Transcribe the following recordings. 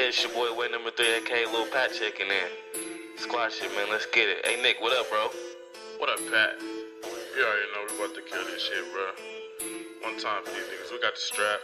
Yeah, it's your boy, Way number 3, aka Lil Pat checking in. Squad shit, man, let's get it. Hey, Nick, what up, bro? What up, Pat? You already know we about to kill this shit, bro. One time for these niggas, we got the strap.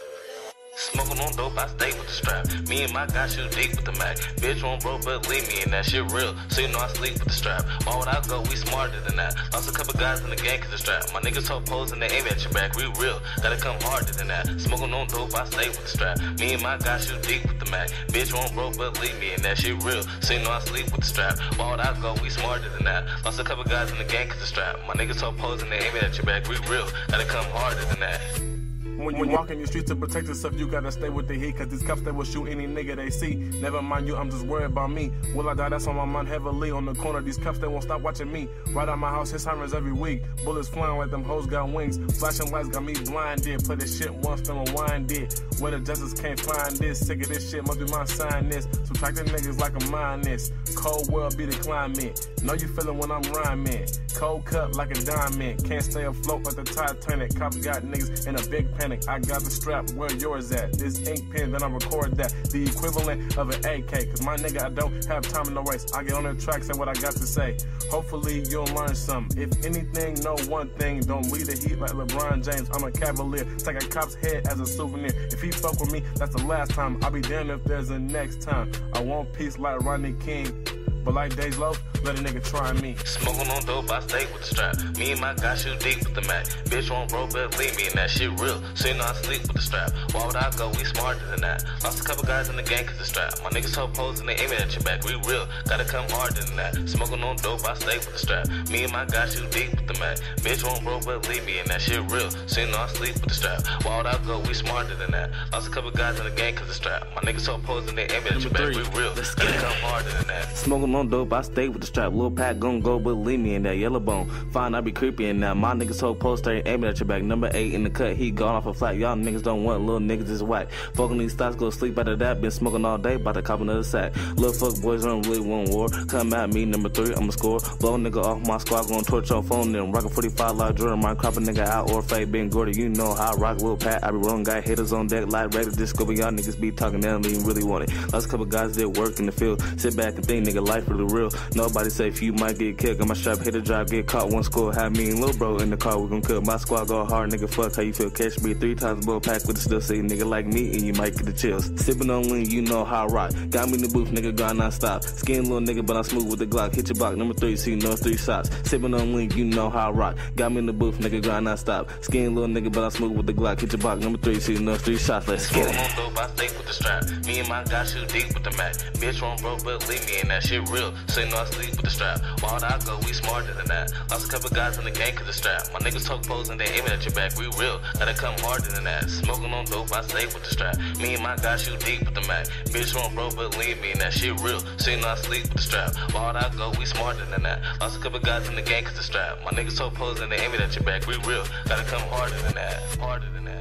Smoking on dope, I stay with the strap. Me and my guys shoot deep with the Mac. Bitch won't bro, but leave me and that shit real. So you know I sleep with the strap. Why would I go? We smarter than that. Lost a couple guys in the gang cause the strap. My niggas hold pose and they aim at your back. We real. Gotta come harder than that. Smoking on dope, I stay with the strap. Me and my guys shoot deep with the Mac. Bitch won't bro, but leave me and that shit real. So you know I sleep with the strap. Why would I go? We smarter than that. Lost a couple guys in the gang cause the strap. My niggas hold pose and they aim at your back. We real. Gotta come harder than that. When you walk in the streets to protect yourself, you gotta stay with the heat. Cause these cops, they will shoot any nigga they see. Never mind you, I'm just worried about me. Will I die? That's on my mind heavily. On the corner, these cops, they won't stop watching me. Right out my house, his sirens every week. Bullets flying like them hoes got wings. Flashing lights got me blinded. Play this shit once, feeling winded. Where the justice can't find this. Sick of this shit, must be my sign this. Subtracting niggas like a minus. Cold world be the climate. Know you feeling when I'm rhyming. Cold cut like a diamond. Can't stay afloat like the Titanic. Cops got niggas in a big panic. I got the strap, where yours at? This ink pen, then I record that. The equivalent of an AK. Cause my nigga, I don't have time in the race. I get on the track, say what I got to say. Hopefully you'll learn something. If anything, know one thing. Don't lead the heat like LeBron James. I'm a cavalier. Take a cop's head as a souvenir. If he fuck with me, that's the last time. I'll be damned if there's a next time. I want peace like Rodney King. But like Days Loaf, let a nigga try me. Smoking on dope, I stay with the strap. Me and my guys shoot deep with the Mac. Bitch won't bro, but leave me and that shit real. So you know I sleep with the strap. Why would I go? We smarter than that. Lost a couple guys in the gang cause the strap. My niggas hold pose and they aiming at your back. We real. Gotta come harder than that. Smoking on dope, I stay with the strap. Me and my guys shoot deep with the Mac. Bitch won't bro, but leave me and that shit real. So you know I sleep with the strap. Why would I go? We smarter than that. Lost a couple guys in the gang cause the strap. My niggas hold pose and they aiming at your back. We real. Gotta come harder than that. Smoking on dope, I stay with the strap. Lil Pat gon' go, but leave me in that yellow bone. Fine, I be creepy in that. My niggas hold poster aiming at your back. Number 8 in the cut, he gone off a flat. Y'all niggas don't want little niggas is whack. Fucking these thoughts, go sleep after that. Been smoking all day, bout to cop another sack. Little fuck boys don't really want war. Come at me, number 3, I'ma score. Blow a nigga off my squad, gon' torch your phone. Then rockin' 45 like Jordan. Mind crop a nigga out or fade. Ben Gordy, you know how I rock. Lil Pat, I be wrong guy. Haters on deck, like ready to discover. Y'all niggas be talking, they don't even really want it. Last couple guys did work in the field. Sit back and think, nigga, life really real. Nobody safe, you might get killed. Got my strap, hit the drive, get caught. One score, have me and Lil Bro in the car, we gon' cook. My squad go hard, nigga, fuck how you feel. Catch me 3 times, blow pack with the still say nigga like me, and you might get the chills. Sippin' on lean, you know how I rock. Got me in the booth, nigga, grind non-stop. Skin little nigga, but I'm smooth with the Glock. Hit your block, number 3, so you know 3 shots. Sippin' on lean, you know how I rock. Got me in the booth, nigga, grind non-stop. Skin little nigga, but I'm smooth with the Glock. Hit your block, number 3, so you know 3 shots. Let's get it. Smoking on dope, I stay with the strap. Me and my guys shoot deep with the Mac. Bitch won't bro, but leave me and that shit real. So you know I sleep with the strap. Why would I go? We smarter than that. Lost a couple guys in the gang cause the strap. My niggas talk pose and they aiming at your back. We real. Gotta come harder than that. Smoking on dope, I stay with the strap. Me and my guys shoot deep with the Mac. Bitch won't bro, but leave me and that shit real. So you know I sleep with the strap. Why would I go? We smarter than that. Lost a couple guys in the gang cause the strap. My niggas talk pose and they aiming at your back. We real. Gotta come harder than that. Harder than that.